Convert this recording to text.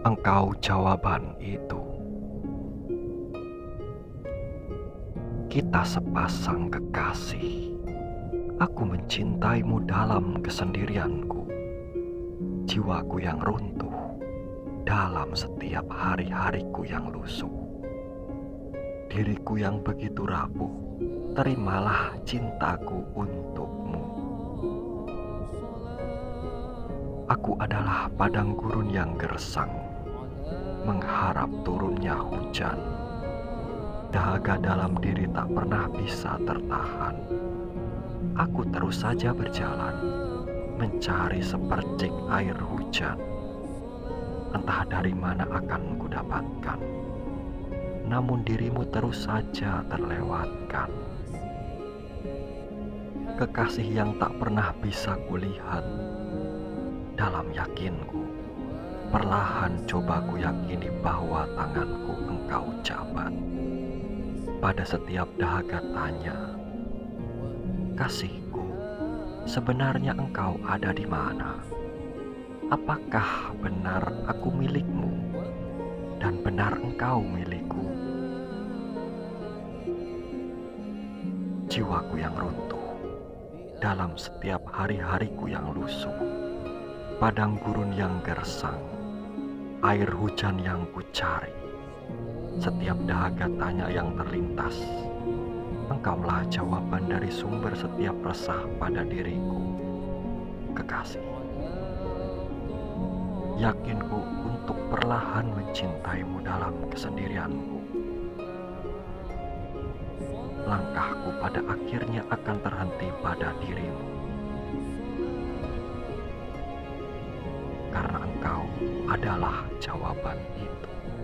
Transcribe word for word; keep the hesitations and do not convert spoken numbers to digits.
Engkau jawaban itu. Kita sepasang kekasih. Aku mencintaimu dalam kesendirianku. Jiwaku yang runtuh dalam setiap hari-hariku yang lusuh. Diriku yang begitu rapuh, terimalah cintaku untukmu. Aku adalah padang gurun yang gersang, mengharap turunnya hujan. Dahaga dalam diri tak pernah bisa tertahan. Aku terus saja berjalan, mencari sepercik air hujan. Entah dari mana akan kudapatkan, namun dirimu terus saja terlewatkan. Kekasih yang tak pernah bisa kulihat, dalam yakinku, perlahan coba ku yakini bahwa tanganku engkau jabat. Pada setiap dahaga tanya, kasihku, sebenarnya engkau ada di mana? Apakah benar aku milikmu dan benar engkau milikku? Jiwaku yang runtuh dalam setiap hari-hariku yang lusuh, padang gurun yang gersang, air hujan yang kucari, setiap dahaga tanya yang terlintas. Engkaulah jawaban dari sumber setiap resah pada diriku, kekasih. Yakinku untuk perlahan mencintaimu dalam kesendirianku. Langkahku pada akhirnya akan terhenti pada dirimu. Karena engkau adalah jawaban itu.